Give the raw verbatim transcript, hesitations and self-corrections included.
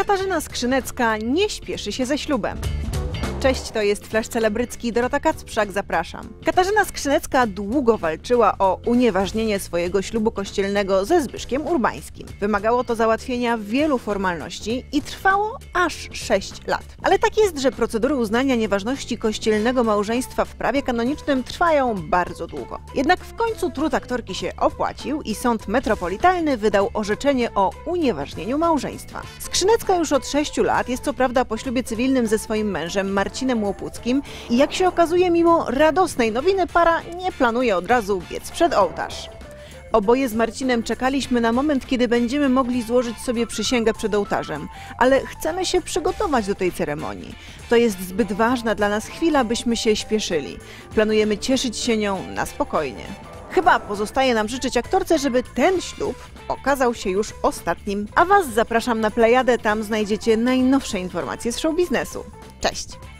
Katarzyna Skrzynecka nie śpieszy się ze ślubem. Cześć, to jest Flash Celebrycki, Dorota Kacprzak, zapraszam. Katarzyna Skrzynecka długo walczyła o unieważnienie swojego ślubu kościelnego ze Zbyszkiem Urbańskim. Wymagało to załatwienia wielu formalności i trwało aż sześć lat. Ale tak jest, że procedury uznania nieważności kościelnego małżeństwa w prawie kanonicznym trwają bardzo długo. Jednak w końcu trud aktorki się opłacił i sąd metropolitalny wydał orzeczenie o unieważnieniu małżeństwa. Skrzynecka już od sześciu lat jest co prawda po ślubie cywilnym ze swoim mężem Marcinem Łopuckim i jak się okazuje, mimo radosnej nowiny para nie planuje od razu biec przed ołtarz. Oboje z Marcinem czekaliśmy na moment, kiedy będziemy mogli złożyć sobie przysięgę przed ołtarzem, ale chcemy się przygotować do tej ceremonii. To jest zbyt ważna dla nas chwila, byśmy się śpieszyli. Planujemy cieszyć się nią na spokojnie. Chyba pozostaje nam życzyć aktorce, żeby ten ślub okazał się już ostatnim. A Was zapraszam na Plejadę, tam znajdziecie najnowsze informacje z show biznesu. Cześć!